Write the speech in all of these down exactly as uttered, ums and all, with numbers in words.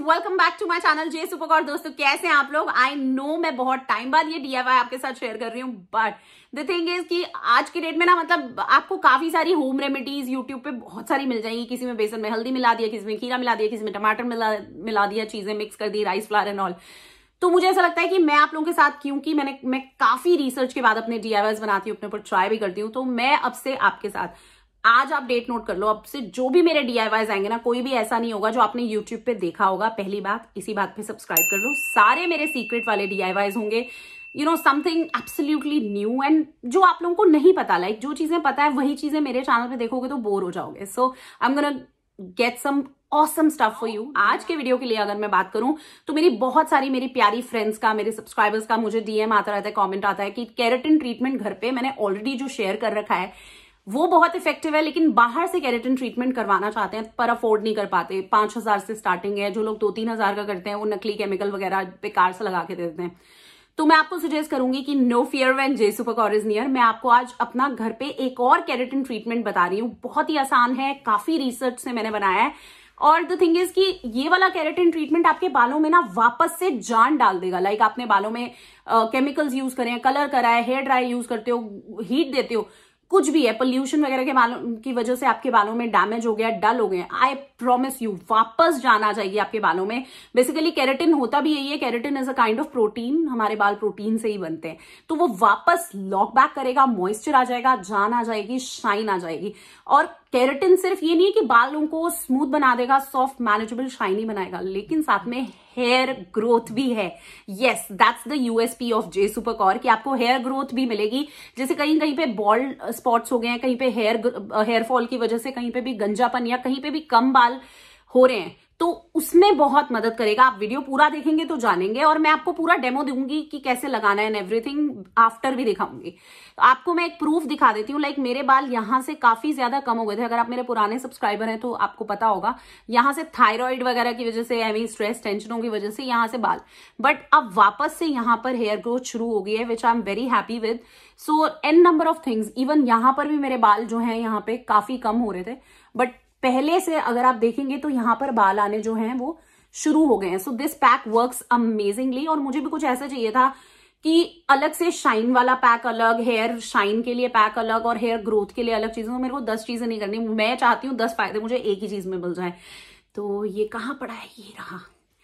Welcome back to my channel JSuper Kaur। दोस्तों कैसे हैं आप लोग? आई नो मैं बहुत टाइम बाद ये डीआईवाई आपके साथ शेयर कर रही हूँ, बट द थिंग इज कि आज की डेट में ना मतलब आपको काफी सारी होम रेमेडीज यूट्यूब पे बहुत सारी मिल जाएंगी। किसी में बेसन में हल्दी मिला दिया, किसी में खीरा मिला दिया, किसी में टमाटर मिला मिला दिया, चीजें मिक्स कर दी, राइस फ्लावर एंड ऑल। तो मुझे ऐसा लगता है कि मैं आप लोगों के साथ, क्योंकि मैंने मैं काफी रिसर्च के बाद अपने डीआईवाईज बनाती हूँ, अपने ऊपर ट्राई भी करती हूँ, तो मैं अब से आपके साथ, आज आप डेट नोट कर लो, अब से जो भी मेरे डीआईवाईज आएंगे ना, कोई भी ऐसा नहीं होगा जो आपने यूट्यूब पे देखा होगा। पहली बात, इसी बात पे सब्सक्राइब कर लो। सारे मेरे सीक्रेट वाले डीआईवाईज होंगे, you know something absolutely new and जो आप लोगों को नहीं पता। लाइक जो चीजें पता है वही चीजें मेरे चैनल पे देखोगे तो बोर हो जाओगे। So I am gonna get some awesome stuff for you. आज के वीडियो के लिए अगर मैं बात करूं तो मेरी बहुत सारी मेरी प्यारी फ्रेंड्स का, मेरे सब्सक्राइबर्स का मुझे डीएम आता रहता है, कमेंट आता है कि केराटिन ट्रीटमेंट घर पे मैंने ऑलरेडी जो शेयर कर रखा है वो बहुत इफेक्टिव है, लेकिन बाहर से केराटिन ट्रीटमेंट करवाना चाहते हैं पर अफोर्ड नहीं कर पाते। पांच हजार से स्टार्टिंग है, जो लोग दो तीन हजार का करते हैं वो नकली केमिकल वगैरह बेकार से लगा के देते हैं। तो मैं आपको सजेस्ट करूंगी कि no fear when JSuper Kaur is near. मैं आपको आज अपना घर पे एक और केराटिन ट्रीटमेंट बता रही हूँ। बहुत ही आसान है, काफी रिसर्च से मैंने बनाया है, और द थिंग इज कि ये वाला केराटिन ट्रीटमेंट आपके बालों में ना वापस से जान डाल देगा। लाइक आपने बालों में केमिकल्स यूज करे हैं, कलर करा है, हेयर ड्राई यूज करते हो, हीट देते हो, कुछ भी है, पोल्यूशन वगैरह के बालों की वजह से आपके बालों में डैमेज हो गया, डल हो गए, आई प्रॉमिस यू वापस जान आ जाएगी आपके बालों में। बेसिकली केराटिन होता भी यही है, keratin is a kind of protein, हमारे बाल प्रोटीन से ही बनते हैं। तो वो वापस लॉक बैक करेगा, मॉइस्चर आ जाएगा, जान आ जाएगी, शाइन आ जाएगी। और केराटिन सिर्फ ये नहीं है कि बालों को स्मूथ बना देगा, सॉफ्ट, मैनेजेबल, शाइनी बनाएगा, लेकिन साथ में हेयर ग्रोथ भी है। Yes, that's the USP of JSuper Kaur कि आपको हेयर ग्रोथ भी मिलेगी। जैसे कहीं कहीं पे बॉल्ड स्पॉट्स हो गए हैं, कहीं पे हेयर हेयर फॉल की वजह से कहीं पे भी गंजापन या कहीं पे भी कम बाल हो रहे हैं, तो उसमें बहुत मदद करेगा। आप वीडियो पूरा देखेंगे तो जानेंगे, और मैं आपको पूरा डेमो दूंगी कि कैसे लगाना है एंड एवरीथिंग, आफ्टर भी दिखाऊंगी। तो आपको मैं एक प्रूफ दिखा देती हूँ। लाइक मेरे बाल यहाँ से काफी ज्यादा कम हो गए थे। अगर आप मेरे पुराने सब्सक्राइबर हैं तो आपको पता होगा, यहाँ से थायराइड वगैरह की वजह से, आई मीन स्ट्रेस, टेंशनों की वजह से यहाँ से बाल, बट अब वापस से यहाँ पर हेयर ग्रोथ शुरू हो गई है, which I am very happy with. So an number of things, even यहाँ पर भी मेरे बाल जो है यहाँ पे काफी कम हो रहे थे, बट पहले से अगर आप देखेंगे तो यहां पर बाल आने जो हैं वो शुरू हो गए हैं। So this pack works amazingly. और मुझे भी कुछ ऐसा चाहिए था कि अलग से शाइन वाला पैक अलग, हेयर शाइन के लिए पैक अलग, और हेयर ग्रोथ के लिए अलग चीजें। तो मेरे को दस चीजें नहीं करनी, मैं चाहती हूँ दस फायदे मुझे एक ही चीज में मिल जाए। तो ये कहाँ पड़ा है? ये रहा,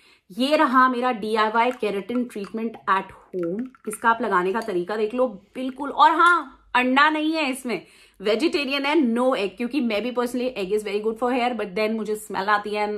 ये रहा मेरा DIY keratin treatment at home. इसका आप लगाने का तरीका देख लो, बिल्कुल। और हाँ, अंडा नहीं है इसमें, वेजिटेरियन है, नो एग, क्योंकि मैं भी personally, egg is very good for hair, but then मुझे स्मेल आती है,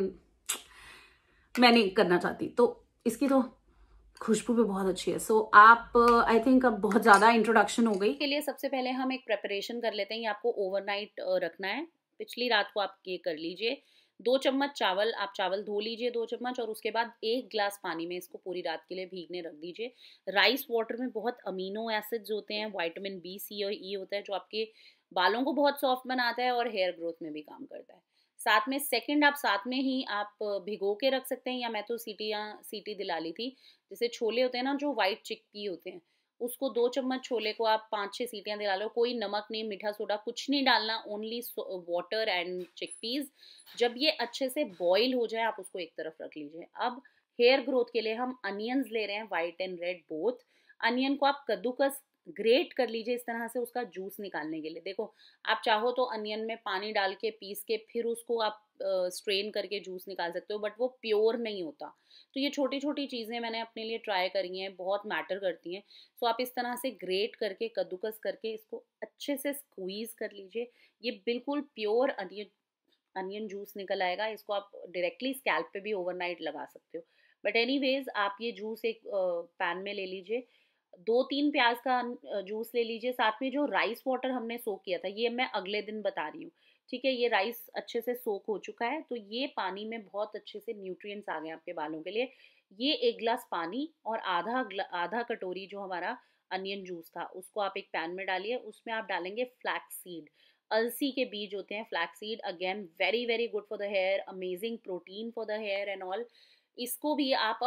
मैं नहीं करना चाहती। तो इसकी तो खुशबू भी बहुत अच्छी है। सो so, आप आई uh, थिंक अब बहुत ज्यादा इंट्रोडक्शन हो गई। के लिए सबसे पहले हम एक प्रेपरेशन कर लेते हैं। ये आपको ओवरनाइट रखना है, पिछली रात को आप ये कर लीजिए। दो चम्मच चावल, आप चावल धो लीजिए दो चम्मच, और उसके बाद एक ग्लास पानी में इसको पूरी रात के लिए भीगने रख दीजिए। राइस वाटर में बहुत अमीनो एसिड्स होते हैं, विटामिन बी, सी और ई होता है, जो आपके बालों को बहुत सॉफ्ट बनाता है और हेयर ग्रोथ में भी काम करता है। साथ में सेकंड, आप साथ में ही आप भिगो के रख सकते हैं, या मैं तो सीटी या सीटी दिला ली थी। जैसे छोले होते हैं ना, जो व्हाइट चिकपी होते हैं, उसको दो चम्मच छोले को आप पाँच छः सीटियां दिला लो। कोई नमक नहीं, मीठा सोडा कुछ नहीं डालना, ओनली वाटर एंड चिकपीस। जब ये अच्छे से बॉईल हो जाए, आप उसको एक तरफ रख लीजिए। अब हेयर ग्रोथ के लिए हम अनियंस ले रहे हैं, white and red both. Onion को आप कद्दूकस ग्रेट कर लीजिए इस तरह से, उसका जूस निकालने के लिए। देखो, आप चाहो तो अनियन में पानी डाल के पीस के फिर उसको आप स्ट्रेन uh, करके जूस निकाल सकते हो, बट वो प्योर नहीं होता। तो ये छोटी छोटी चीज़ें मैंने अपने लिए ट्राई करी हैं, बहुत मैटर करती हैं। सो आप इस तरह से ग्रेट करके, कद्दूकस करके इसको अच्छे से स्क्वीज़ कर लीजिए। ये बिल्कुल प्योर अनियन अनियन जूस निकल आएगा। इसको आप डायरेक्टली स्कैल्प पे भी ओवरनाइट लगा सकते हो, बट एनीवेज आप ये जूस एक पैन में ले लीजिए। दो तीन प्याज का जूस ले लीजिए। साथ में जो राइस वाटर हमने सोक किया था, ये मैं अगले दिन बता रही हूँ, ठीक है। ये राइस अच्छे से सोक हो चुका है, तो ये पानी में बहुत अच्छे से न्यूट्रिएंट्स आ गए आपके बालों के लिए। ये एक गिलास पानी और आधा आधा कटोरी जो हमारा अनियन जूस था, उसको आप एक पैन में डालिए। उसमें आप डालेंगे फ्लैक्स सीड, अलसी के बीज होते हैं flax seed. Again very very good for the hair, amazing protein for the hair and all. इसको भी आप अब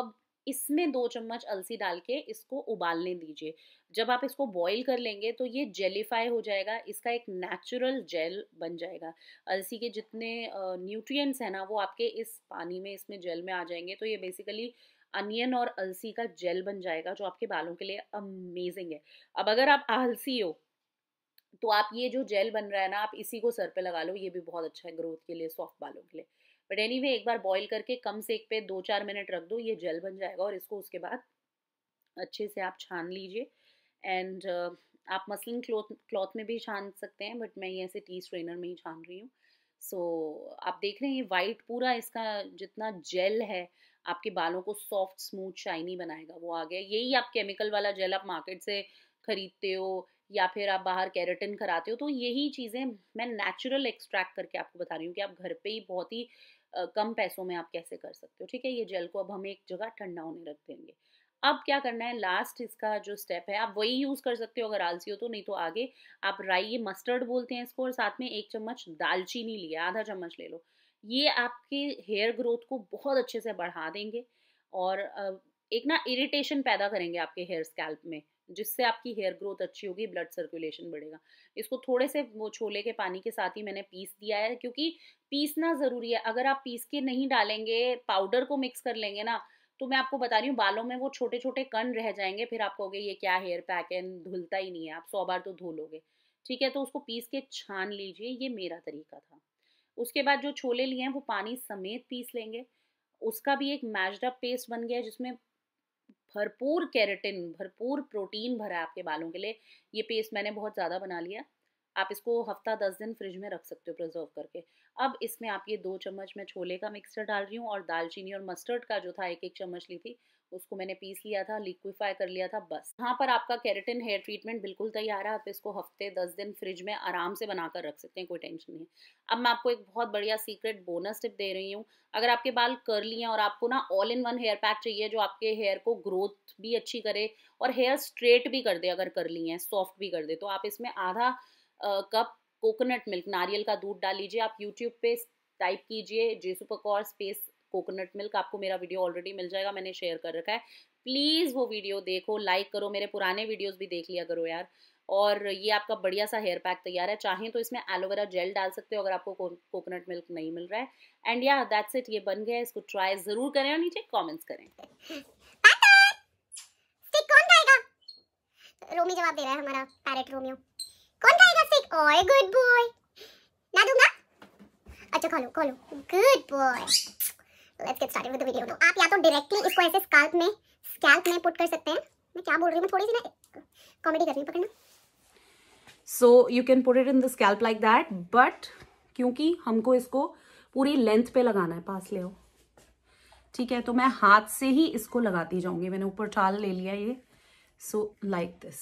इसमें दो चम्मच अलसी डाल के इसको उबालने दीजिए। जब आप इसको बॉईल कर लेंगे तो ये जेलीफाई हो जाएगा, इसका एक नेचुरल जेल बन जाएगा। अलसी के जितने न्यूट्रिएंट्स हैं ना वो आपके इस पानी में, इसमें जेल में आ जाएंगे। तो ये बेसिकली अनियन और अलसी का जेल बन जाएगा जो आपके बालों के लिए अमेजिंग है। अब अगर आप आलसी हो तो आप ये जो जेल बन रहा है ना, आप इसी को सर पे लगा लो, ये भी बहुत अच्छा है ग्रोथ के लिए, सॉफ्ट बालों के लिए। बट एनीवे एक बार बॉईल करके कम सेक पे दो चार मिनट रख दो, ये जेल बन जाएगा। और इसको उसके बाद अच्छे से आप छान लीजिए। एंड uh, आप मसलिन क्लॉथ क्लॉथ में भी छान सकते हैं, बट मैं ये ऐसे टी स्ट्रेनर में ही छान रही हूँ। सो so, आप देख रहे हैं ये वाइट पूरा इसका जितना जेल है आपके बालों को सॉफ्ट स्मूथ शाइनी बनाएगा, वो आ गया। यही आप केमिकल वाला जेल आप मार्केट से खरीदते हो या फिर आप बाहर केराटिन कराते हो, तो यही चीज़ें मैं नेचुरल एक्सट्रैक्ट करके आपको बता रही हूँ कि आप घर पे ही बहुत ही uh, कम पैसों में आप कैसे कर सकते हो। ठीक है, ये जेल को अब हम एक जगह ठंडा होने रख देंगे। अब क्या करना है, लास्ट इसका जो स्टेप है, आप वही यूज कर सकते हो अगर आलसी हो तो, नहीं तो आगे आप राई, ये मस्टर्ड बोलते हैं इसको, और साथ में एक चम्मच दालचीनी लिया, आधा चम्मच ले लो। ये आपके हेयर ग्रोथ को बहुत अच्छे से बढ़ा देंगे और एक ना इरिटेशन पैदा करेंगे आपके हेयर स्कैल्प में, जिससे आपकी हेयर ग्रोथ अच्छी होगी, ब्लड सर्कुलेशन बढ़ेगा। इसको थोड़े से वो छोले के पानी के साथ ही मैंने पीस दिया है, क्योंकि पीसना ज़रूरी है। अगर आप पीस के नहीं डालेंगे, पाउडर को मिक्स कर लेंगे ना, तो मैं आपको बता रही हूँ बालों में वो छोटे छोटे कण रह जाएंगे, फिर आप कहोगे ये क्या हेयर पैक है, धुलता ही नहीं है, आप सौ बार तो धो लोगे। ठीक है, तो उसको पीस के छान लीजिए, ये मेरा तरीका था। उसके बाद जो छोले लिए हैं वो पानी समेत पीस लेंगे, उसका भी एक मैश्ड अप पेस्ट बन गया जिसमें भरपूर केराटिन, भरपूर प्रोटीन भरा है आपके बालों के लिए। ये पेस्ट मैंने बहुत ज़्यादा बना लिया, आप इसको हफ्ता दस दिन फ्रिज में रख सकते हो प्रिजर्व करके। अब इसमें आप ये दो चम्मच मैं छोले का मिक्सचर डाल रही हूँ, और दालचीनी और मस्टर्ड का जो था एक एक चम्मच ली थी, उसको मैंने पीस लिया था, लिक्विफाई कर लिया था। बस यहाँ पर आपका केराटिन हेयर ट्रीटमेंट बिल्कुल तैयार है। आप इसको हफ्ते दस दिन फ्रिज में आराम से बनाकर रख सकते हैं, कोई टेंशन नहीं है। अब मैं आपको एक बहुत बढ़िया सीक्रेट बोनस टिप दे रही हूँ। अगर आपके बाल कर्ली हैं और आपको ना all in one hair pack चाहिए जो आपके हेयर को ग्रोथ भी अच्छी करे और हेयर स्ट्रेट भी कर दे, अगर कर्ली हैं सॉफ्ट भी कर दे, तो आप इसमें आधा कप कोकोनट मिल्क, नारियल का दूध डाल लीजिए। आप यूट्यूब पे टाइप कीजिए JSuper Kaur space coconut milk, आपको मेरा वीडियो ऑलरेडी मिल जाएगा, मैंने शेयर कर रखा है। प्लीज़ वो वीडियो देखो, लाइक करो, मेरे पुराने वीडियोस भी देख लिया करो यार। और ये आपका बढ़िया सा हेयर पैक तैयार है। चाहें तो इसमें एलोवेरा जेल डाल सकते हो अगर आपको कोकोनट मिल्क नहीं मिल रहा है। एंड या दैट्स इट, ये बन गया है। इसको ट्राई जरूर करें और नीचे कॉमेंट्स करें। कौन खाएगा? रोमी जवाब दे रहा है, हमारा पैरेट रोमियो। कौन खाएगा स्टिक? ओए गुड बॉय। ना दूंगा? अच्छा खा लो खा लो, good boy. Let's get started with the video. तो आप या तो डायरेक्टली इसको ऐसे स्कैल्प में स्कैल्प में पुट कर सकते हैं। मैं क्या बोल रही हूँ, मैं थोड़ी सी ना कॉमेडी कर रही हूँ, पकड़ना। So you can put it in the scalp like that, but क्योंकि हमको इसको पूरी लेंथ पे लगाना है, पास ले आओ, ठीक है, तो मैं हाथ से ही इसको लगाती जाऊंगी। मैंने ऊपर टाल ले लिया ये, सो लाइक दिस।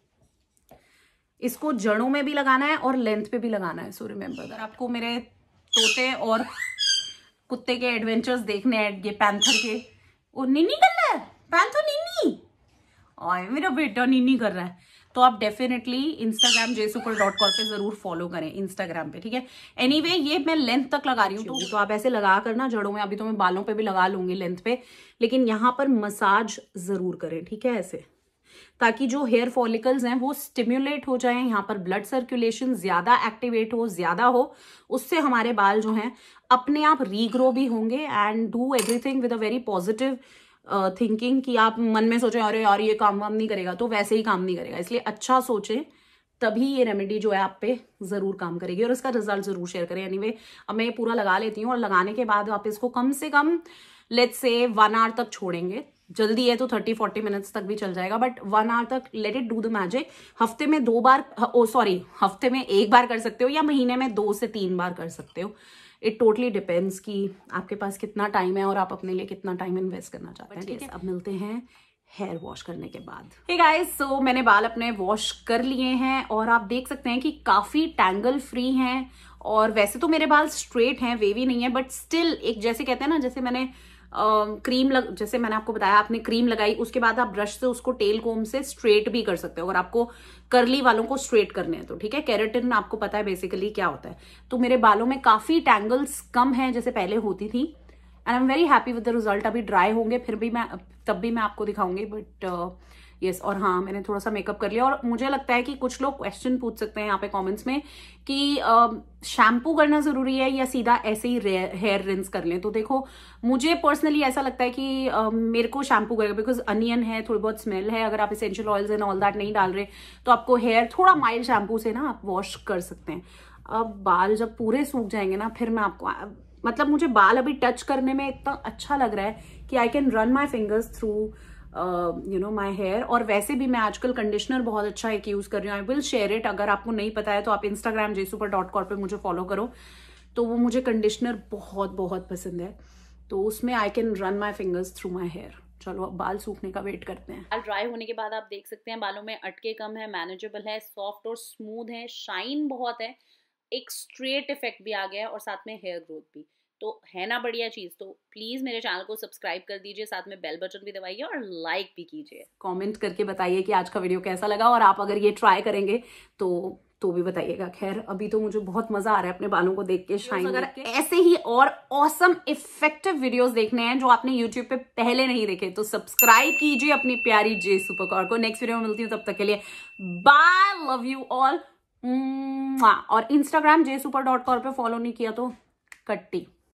इसको जड़ों में भी लगाना है और लेंथ पे भी लगाना है। So remember that. आपको मेरे तोते और कुत्ते के एडवेंचर्स देखने हैं, ये पैंथर के, वो नीनी कर रहा है, पैंथर नीनी, और मेरा बेटा नीनी कर रहा है। तो आप डेफिनेटली इंस्टाग्राम जेसुपर डॉट कॉर पे जरूर फॉलो करें, इंस्टाग्राम पे, ठीक है। एनीवे anyway, ये मैं लेंथ तक लगा रही हूँ, तो, तो आप ऐसे लगा करना जड़ों में। अभी तो मैं बालों पे भी लगा लूंगी लेंथ पे, लेकिन यहाँ पर मसाज जरूर करें, ठीक है, ऐसे, ताकि जो हेयर फॉलिकल्स हैं वो स्टिम्युलेट हो जाएं, यहाँ पर ब्लड सर्कुलेशन ज्यादा एक्टिवेट हो, ज्यादा हो, उससे हमारे बाल जो हैं अपने आप रीग्रो भी होंगे। And do everything with a very positive thinking, कि आप मन में सोचें अरे यार ये काम वाम नहीं करेगा, तो वैसे ही काम नहीं करेगा। इसलिए अच्छा सोचें, तभी ये रेमेडी जो है आप पे जरूर काम करेगी और इसका रिजल्ट जरूर शेयर करें। एनीवे अब मैं ये पूरा लगा लेती हूँ, और लगाने के बाद आप इसको कम से कम लेट्स से वन आवर तक छोड़ेंगे। जल्दी है तो थर्टी फोर्टी मिनट्स तक भी चल जाएगा, बट वन आवर तक let it do the magic. हफ्ते में दो बार, ओ सॉरी हफ्ते में एक बार कर सकते हो, या महीने में दो से तीन बार कर सकते हो। इट टोटली डिपेंड्स कि आपके पास कितना टाइम है और आप अपने लिए कितना टाइम इन्वेस्ट करना चाहते हैं, ठीक है। अब मिलते हैं हेयर वॉश करने के बाद। हे गाइस, सो मैंने बाल अपने वॉश कर लिए हैं और आप देख सकते हैं कि काफी टैंगल फ्री हैं। और वैसे तो मेरे बाल स्ट्रेट हैं, वेवी नहीं है, बट स्टिल एक जैसे कहते हैं ना, जैसे मैंने क्रीम uh, लग जैसे मैंने आपको बताया, आपने क्रीम लगाई, उसके बाद आप ब्रश से उसको टेल कोम से स्ट्रेट भी कर सकते हो अगर आपको कर्ली वालों को स्ट्रेट करने हैं तो, ठीक है। केराटिन आपको पता है बेसिकली क्या होता है। तो मेरे बालों में काफी टैंगल्स कम हैं जैसे पहले होती थी, and I am very happy with the result. अभी ड्राई होंगे फिर भी मैं तब भी मैं आपको दिखाऊंगी, बट यस yes, और हाँ मैंने थोड़ा सा मेकअप कर लिया। और मुझे लगता है कि कुछ लोग क्वेश्चन पूछ सकते हैं यहाँ पे कमेंट्स में कि शैम्पू करना जरूरी है या सीधा ऐसे ही हेयर रिंस कर लें। तो देखो मुझे पर्सनली ऐसा लगता है कि uh, मेरे को शैम्पू करेगा, बिकॉज अनियन है, थोड़ी बहुत स्मेल है। अगर आप essential oils and all that नहीं डाल रहे तो आपको हेयर थोड़ा माइल्ड शैम्पू से ना आप वॉश कर सकते हैं। अब बाल जब पूरे सूख जाएंगे ना फिर मैं आपको, मतलब मुझे बाल अभी टच करने में इतना अच्छा लग रहा है कि I can run my fingers through you know my hair. और वैसे भी मैं आजकल कंडीशनर बहुत अच्छा एक यूज कर रही हूँ। आई विल शेयर इट, अगर आपको नहीं पता है तो आप इंस्टाग्राम जेसुपर डॉट कॉर पे मुझे फॉलो करो। तो वो मुझे कंडीशनर बहुत बहुत पसंद है, तो उसमें I can run my fingers through my hair. चलो अब बाल सूखने का वेट करते हैं। बाल ड्राई होने के बाद आप देख सकते हैं बालों में अटके कम है, मैनेजेबल है, सॉफ्ट और स्मूथ है, शाइन बहुत है, एक स्ट्रेट इफेक्ट भी आ गया है और साथ में हेयर ग्रोथ भी। तो है ना बढ़िया चीज। तो प्लीज मेरे चैनल को सब्सक्राइब कर दीजिए, साथ में बेल बटन भी दबाइए और लाइक भी कीजिए। कमेंट करके बताइए कि आज का वीडियो कैसा लगा, और आप अगर ये ट्राई करेंगे तो तो भी बताइएगा। खैर अभी तो मुझे बहुत मजा आ रहा है अपने बालों को देख के, शाइन। अगर ऐसे ही और ऑसम इफेक्टिव वीडियोस देखने हैं जो आपने यूट्यूब पे पहले नहीं देखे तो सब्सक्राइब कीजिए अपनी प्यारी जेसुपर कौर को। नेक्स्ट वीडियो में मिलती हूँ, तब तक के लिए बाय, लव यू ऑल। और इंस्टाग्राम जेसुपर डॉट कॉर पे फॉलो नहीं किया तो कट्टी।